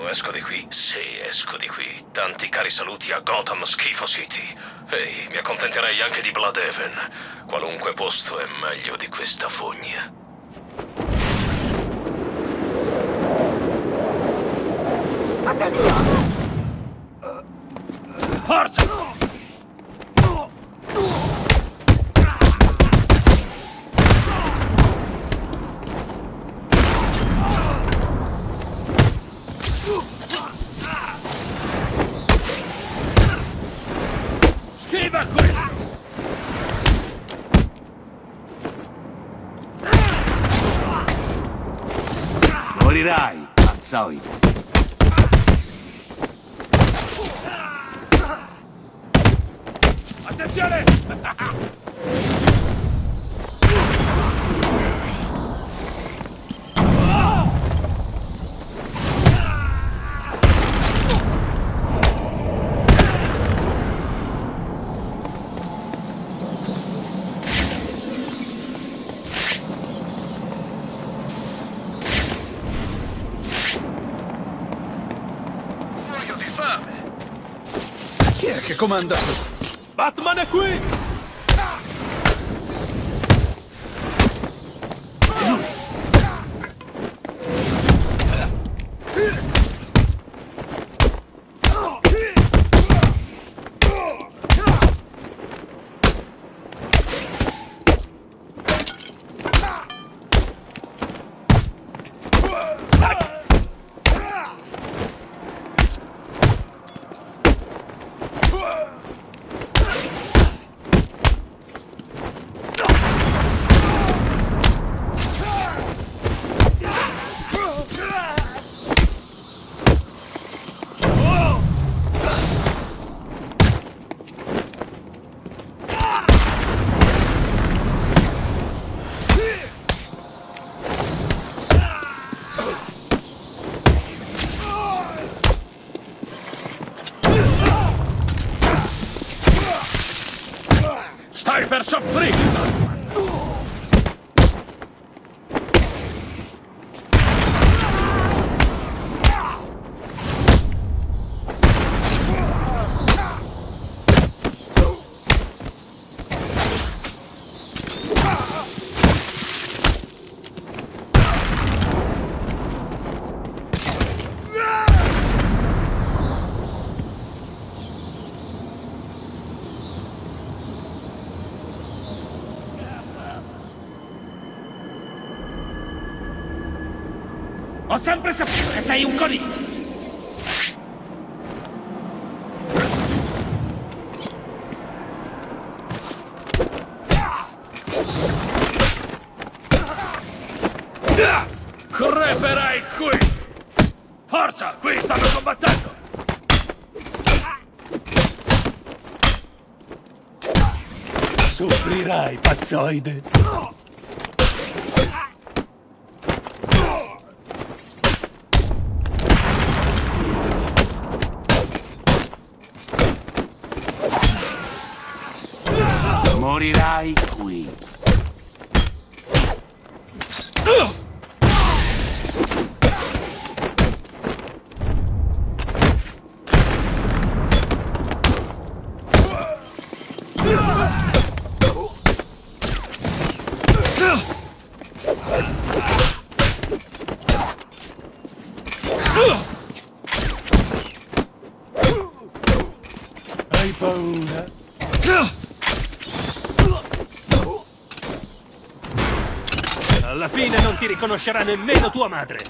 esco di qui, se esco di qui. Tanti cari saluti a Gotham Schifo City. Ehi, mi accontenterei anche di Bloodhaven. Qualunque posto è meglio di questa fogna. Attenzione! Forza! Schiva questo! Morirai, pazzoide! Attenzione! Muoio di fame! Chi è che comanda? Batman è qui! Stai per soffrire, Batman! Ho sempre saputo che sei un coniglio! Creperai qui! Forza, qui stanno combattendo! Soffrirai, pazzoide! Morirai qui. Hai paura? Alla fine non ti riconoscerà nemmeno tua madre!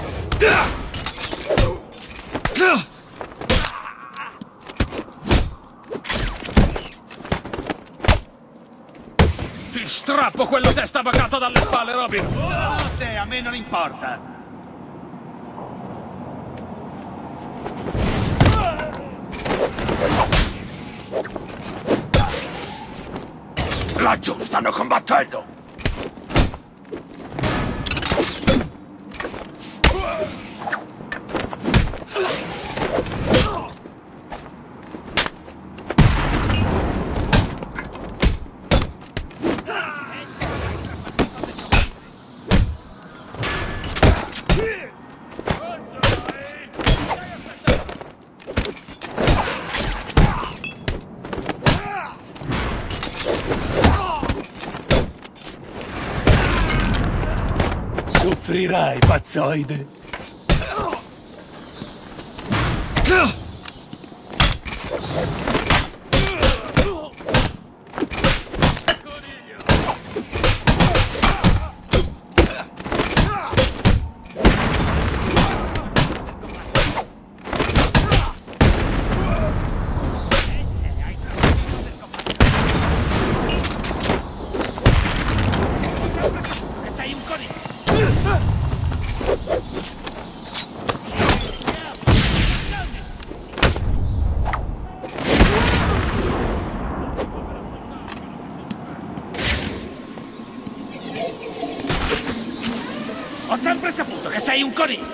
Ti strappo quello testa bacata dalle spalle, Robin! Oh, te, a me non importa. Laggiù stanno combattendo! Soffrirai, pazzoide. Ho sempre saputo che sei un coniglio!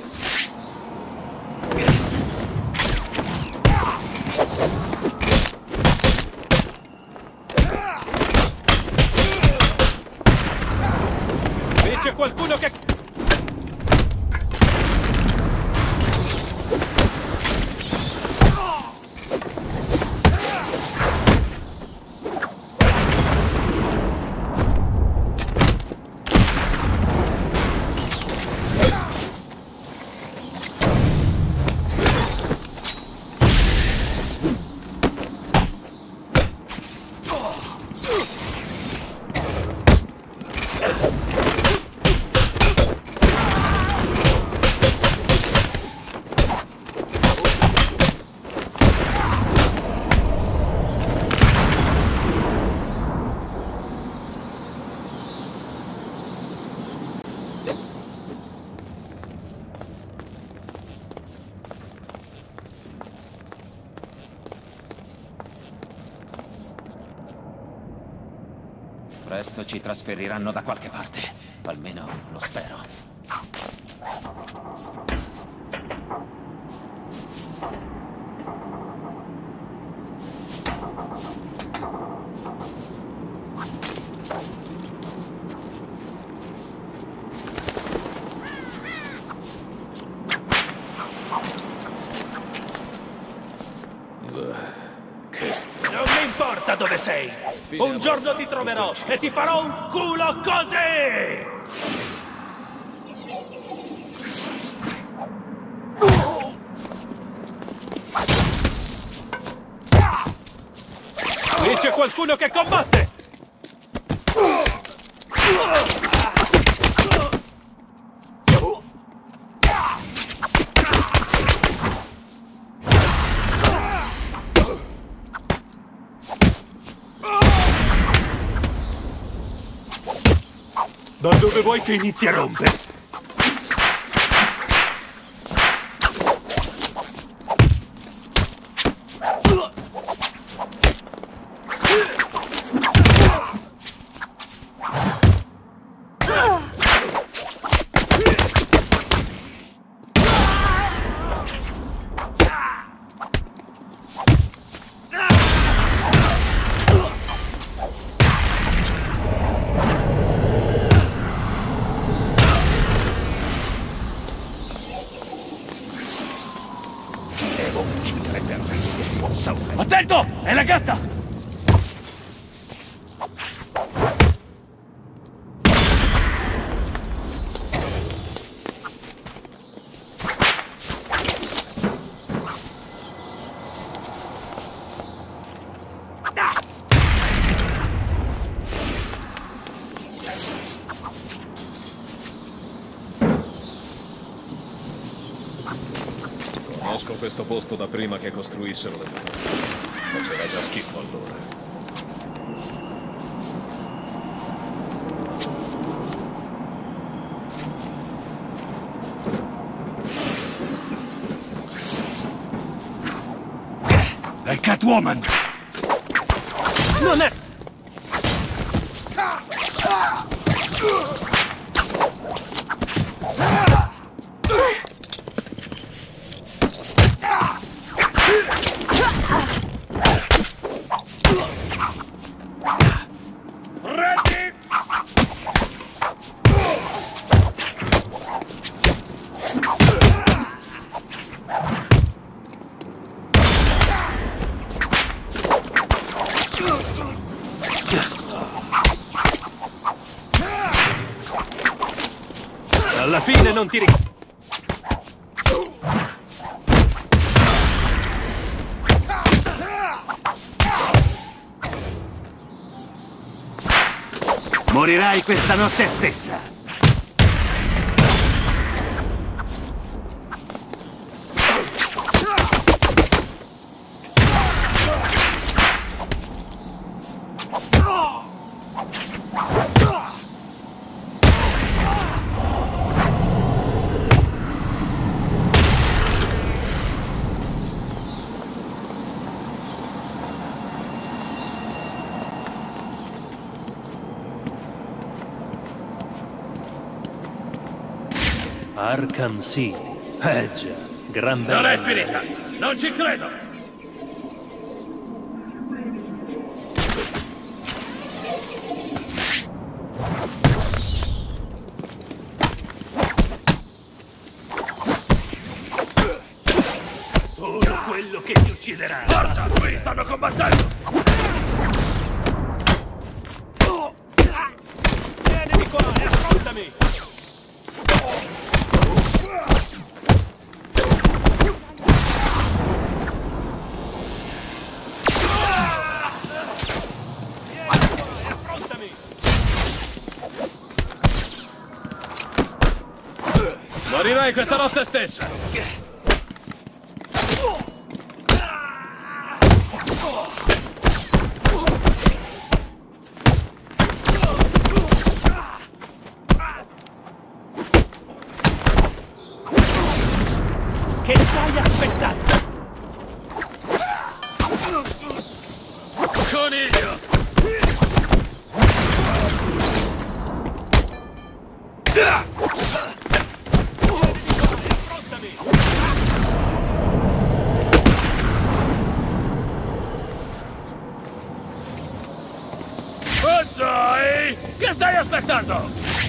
Lì c'è qualcuno che... Presto ci trasferiranno da qualche parte. Almeno lo spero. Non mi importa dove sei! Un giorno ti troverò e ti farò un culo così! Lì c'è qualcuno che combatte! Da dove vuoi che inizi a rompere? Attento! È la gatta! Conosco questo posto da prima che costruissero le mura. Faceva già schifo allora. È Catwoman! Non è... Alla fine non ti ricordo. Morirai questa notte stessa. Arkham City. Già, gran bella. Non è finita! Non ci credo! Sono quello che ti ucciderà! Forza! Qui stanno combattendo! Vieni di qua e affrontami! Morirai questa notte stessa! Che stai aspettando? Coniglio! Oh dai! Che stai aspettando?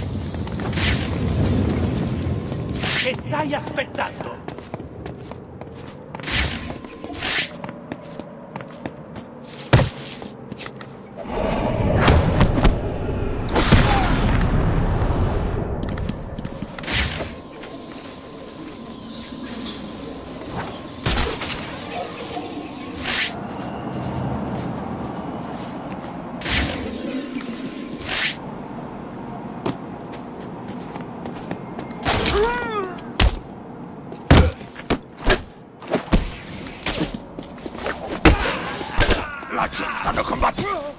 Che stai aspettando? Laggiù stanno combattendo!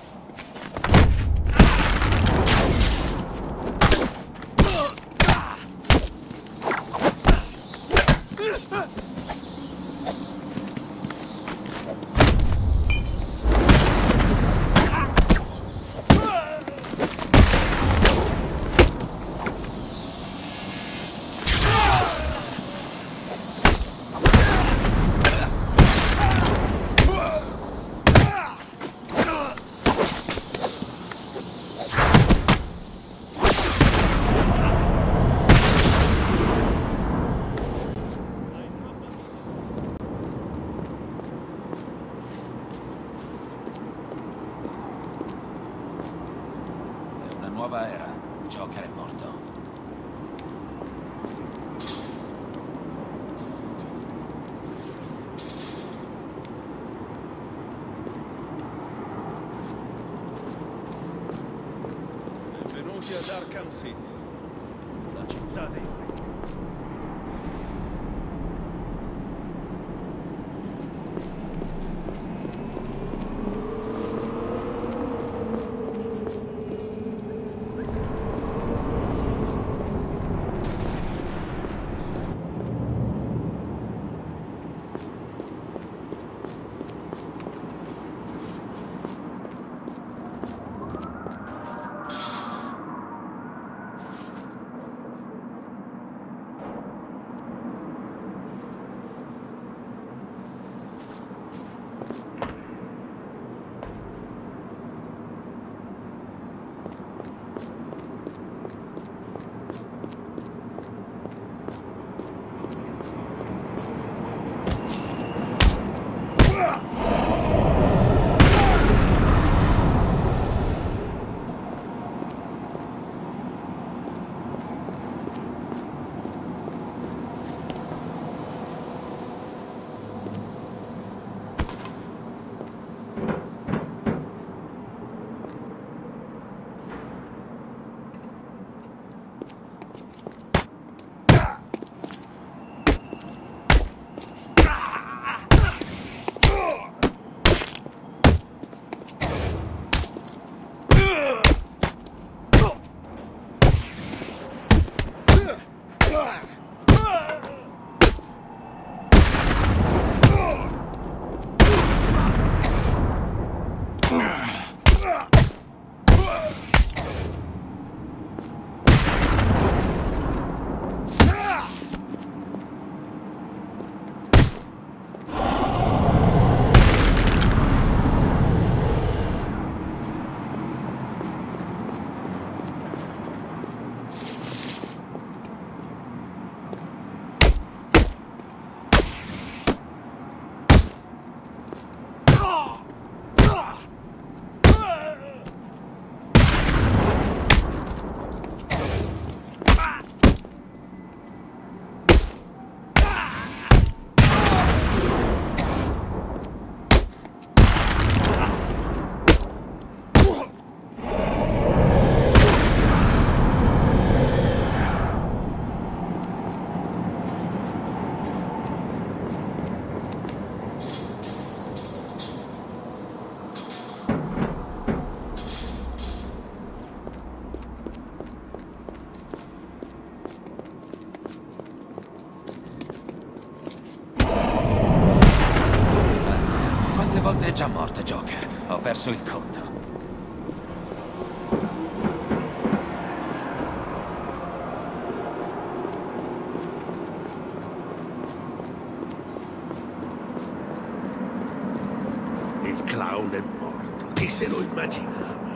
Nuova era. Joker è morto. Benvenuti ad Arkham City, la città dei re. volte è già morto, Joker. Ho perso il conto. Il clown è morto. Chi se lo immaginava?